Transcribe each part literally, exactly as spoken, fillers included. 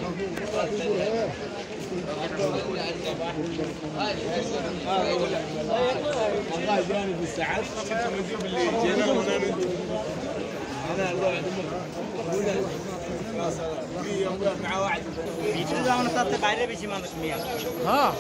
والله جاني في الساعات كنت نجيب اللي جينا هنا انا الواحد في يوم مع واحد بيجي لنا نطبق عليه بيجي ما نسميه ها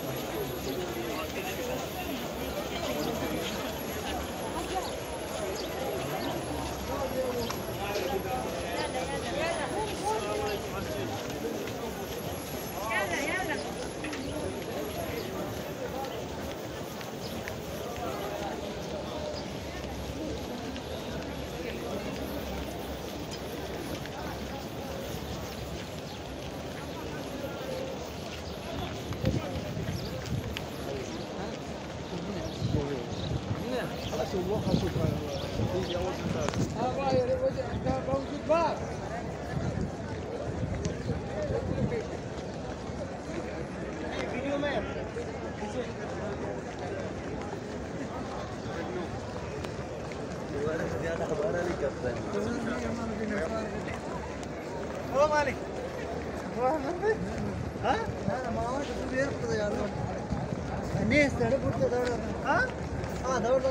هو مالك هو مالك ها انا ما هو شو بيرفض يا الله الناس تعرف دور ها اه دور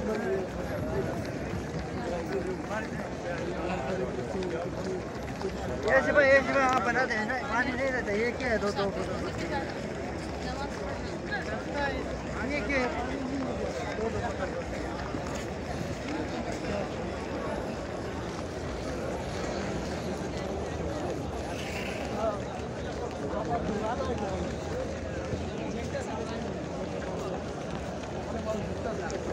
ये शिवा ये शिवा आप बना देना पानी नहीं रहता ये क्या है दो दो ये क्या है Thank you.